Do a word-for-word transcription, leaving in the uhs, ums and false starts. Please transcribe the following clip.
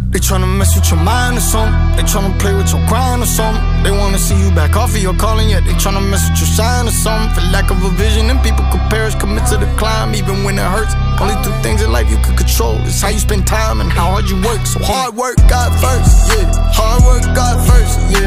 They tryna mess with your mind or something. They tryna play with your grind or something. They wanna see you back off of your calling, yet they tryna mess with your shine or something. For lack of a vision, and people could perish, commit to the climb, even when it hurts. Only two things in life you can control is how you spend time and how hard you work. So hard work, God first, yeah. Hard work, God first, yeah.